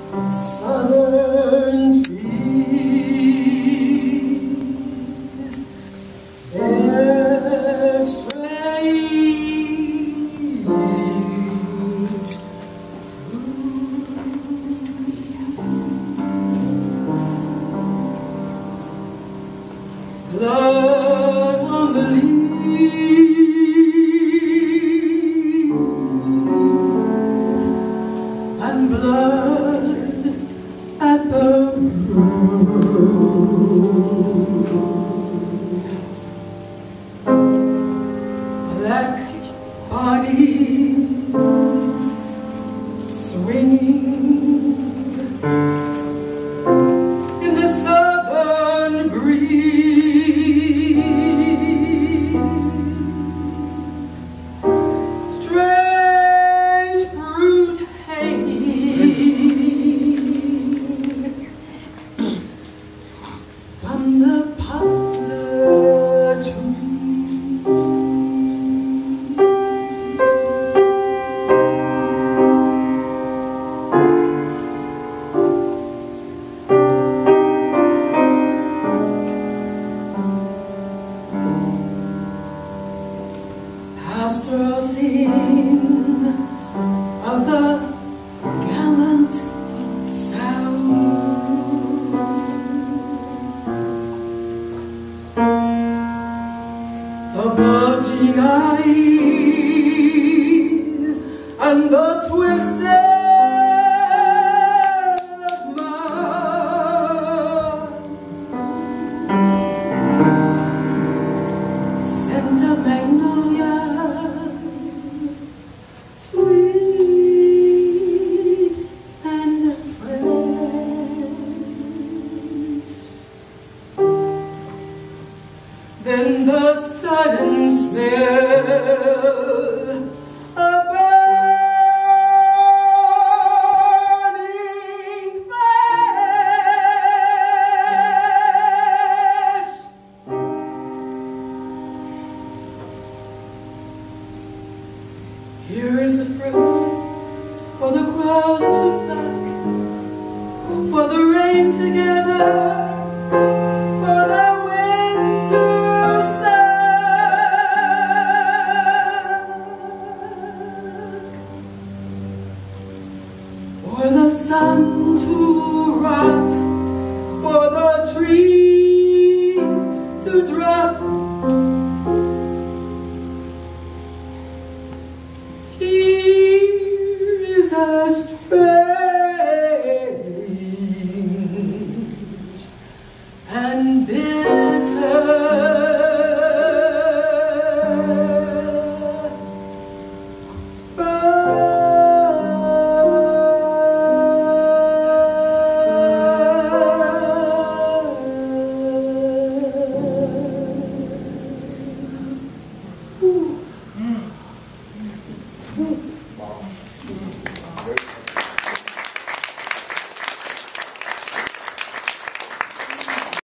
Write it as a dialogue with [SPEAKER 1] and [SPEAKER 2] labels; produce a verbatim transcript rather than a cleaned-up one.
[SPEAKER 1] southern trees bear strange fruit. Blood on the leaves and blood at the roots. Black bodies swinging in the southern breeze. Strange fruit hanging from the poplar tree. Pastoral scene of the gallant South. The bulging eyes and the twisted mouth. Scent of magnolias, sweet and fresh. Then the sudden smell of burning flesh. Here is the fruit for the crows to pluck, for the rain to gather, for the wind to suck, for the sun to rot, for the tree